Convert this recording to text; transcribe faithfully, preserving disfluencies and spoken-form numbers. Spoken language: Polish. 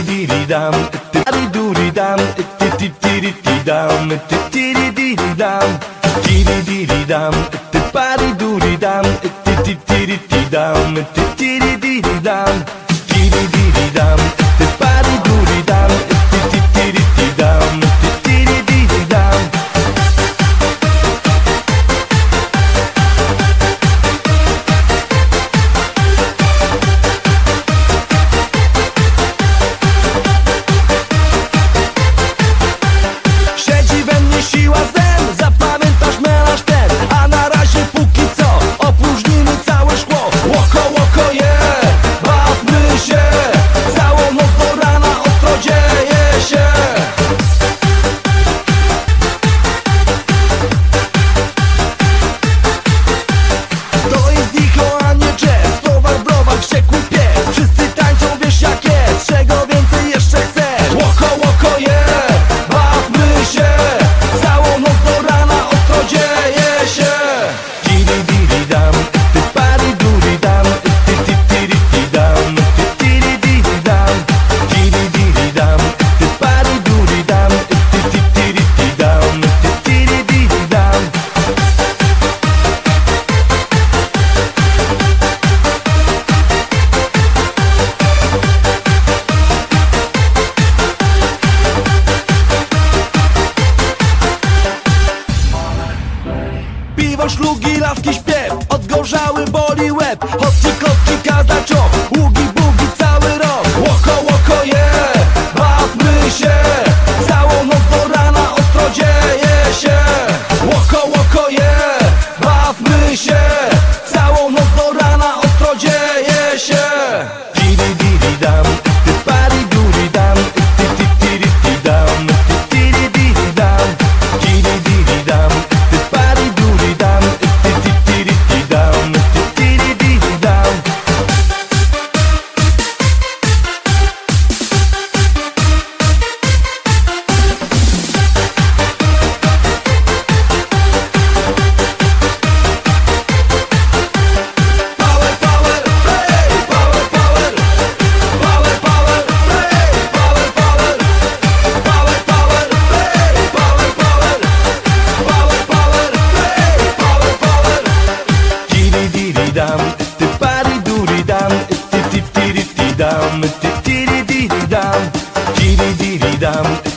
diri dam, tiri duri dam, tiri diri dam, tiri diri dam, diri diri dam, tiri duri dam, tiri diri dam, tiri diri dam, diri diri dam, tiri duri dam, tiri diri dam, tiri diri dam. Siedzi we mnie siła zen, zapamiętasz melanż ten, a na razie póki co opróżnimy całe szkło. Łoko, łoko, yeah, bawmy się, całą noc do rana ostro dzieje się. To jest dicho, a nie jazz, towar, browar, wściekły pies. Wszyscy tańczą, wiesz jak jest, czego więcej jeszcze chcesz. Łoko, łoko, yeah, bawmy się, całą noc do rana ostro dzieje się. Diri diri dam, ty pari duri dam, ty ty tiri ti dam, ty tiri diri dam, diri diri dam, ty pari duri dam, ty ty tiri ti dam, ty tiri diri dam. Piwo, szlugi, laski, śpiew, odgorzały boli łeb. Chodźcie, klocki, kazaczok, ługi, bugi, cały rok. Łoko, łoko, yeah, bawmy się, całą noc do rana ostro dzieje się. Łoko, łoko, yeah, bawmy się, całą noc do rana ostro dzieje się. Diri diri dam, ty pari duri dam, ty ty tiri ti dam, ty tiri diri dam, diri diri dam, ty pari duri dam, ty ty tiri ti dam, ty tiri diri dam. Power, power, play, power, power, power, power, play, power, power, power, power, play, power, power, power, power, play, power, power. Diri diri dam, ty pari duri dam, ty ty tiri ti dam, ty tiri diri dam, diri diri dam.